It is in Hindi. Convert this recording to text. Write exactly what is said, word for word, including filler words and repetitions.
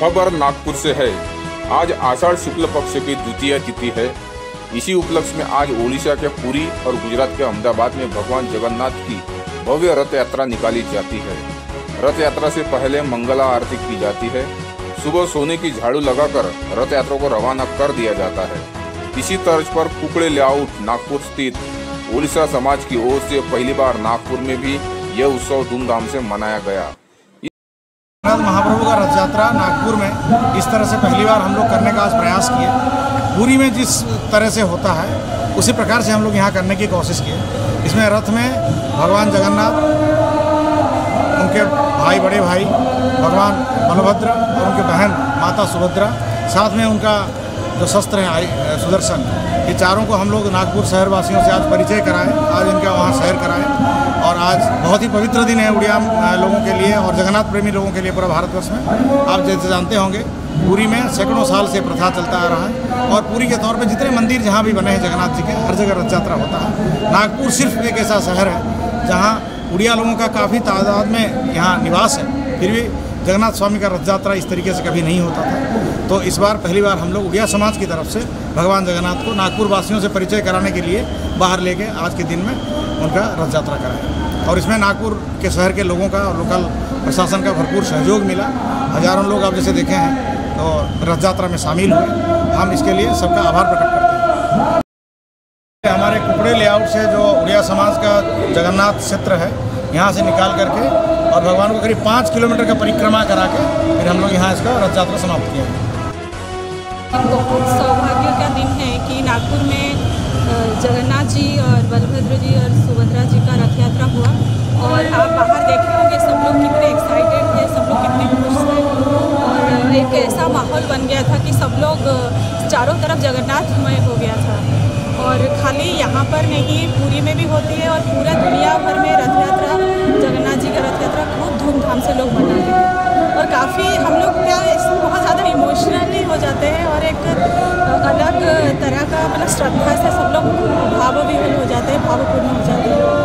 खबर नागपुर से है। आज आषाढ़ शुक्ल पक्ष की द्वितीया तिथि है। इसी उपलक्ष्य में आज ओडिशा के पुरी और गुजरात के अहमदाबाद में भगवान जगन्नाथ की भव्य रथ यात्रा निकाली जाती है। रथ यात्रा से पहले मंगला आरती की जाती है। सुबह सोने की झाड़ू लगाकर रथ यात्रा को रवाना कर दिया जाता है। इसी तर्ज पर कुकड़े लेआउट नागपुर स्थित ओडिशा समाज की ओर से पहली बार नागपुर में भी यह उत्सव धूमधाम से मनाया गया। महाप्रभु का रथ यात्रा नागपुर में इस तरह से पहली बार हम लोग करने का आज प्रयास किए। पुरी में जिस तरह से होता है उसी प्रकार से हम लोग यहाँ करने की कोशिश किए। इसमें रथ में भगवान जगन्नाथ, उनके भाई बड़े भाई भगवान बलभद्र और उनके बहन माता सुभद्रा, साथ में उनका जो शस्त्र है सुदर्शन, ये चारों को हम लोग नागपुर शहर वासियों से आज परिचय कराएं। आज इनका वहाँ शहर कराएं और आज बहुत ही पवित्र दिन है उड़िया लोगों के लिए और जगन्नाथ प्रेमी लोगों के लिए पूरा भारतवर्ष में। आप जैसे जानते होंगे पुरी में सैकड़ों साल से प्रथा चलता आ रहा है और पुरी के तौर पे जितने मंदिर जहाँ भी बने हैं जगन्नाथ जी के, हर जगह रथ यात्रा होता है। नागपुर सिर्फ एक ऐसा शहर है जहाँ उड़िया लोगों का काफ़ी तादाद में यहाँ निवास है, फिर भी जगन्नाथ स्वामी का रथ यात्रा इस तरीके से कभी नहीं होता था। तो इस बार पहली बार हम लोग उड़िया समाज की तरफ से भगवान जगन्नाथ को नागपुर वासियों से परिचय कराने के लिए बाहर लेके आज के दिन में उनका रथ यात्रा कराएं और इसमें नागपुर के शहर के लोगों का और लोकल प्रशासन का भरपूर सहयोग मिला। हजारों लोग आप जैसे देखे हैं तो रथ यात्रा में शामिल हुए। हम इसके लिए सबका आभार प्रकट करते हैं। हमारे कुकड़े लेआउट से जो उड़िया समाज का जगन्नाथ क्षेत्र है यहाँ से निकाल करके और भगवान को करीब पाँच किलोमीटर का परिक्रमा करा के फिर हम लोग यहाँ इसका रथ यात्रा समाप्त किया है। बहुत सौभाग्य का दिन है कि नागपुर में जगन्नाथ जी और बलभद्र जी और सुभद्रा जी का रथ यात्रा हुआ और आप बाहर देखे होंगे सब लोग कितने एक्साइटेड थे, सब लोग कितने खुश थे और एक ऐसा माहौल बन गया था कि सब लोग चारों तरफ जगन्नाथमय हो गया था। और खाली यहाँ पर नहीं, पुरी में भी होती है और पूरा दुनिया भर में रथ यात्रा, जगन्नाथ जी का रथ यात्रा खूब धूमधाम से लोग मनाते हैं और काफ़ी हम लोग क्या बहुत ज़्यादा इमोशनली हो जाते हैं और एक अलग तरह का मतलब श्रद्धा से सब लोग भाव विह्वल हो जाते हैं, भावपूर्ण हो जाते हैं।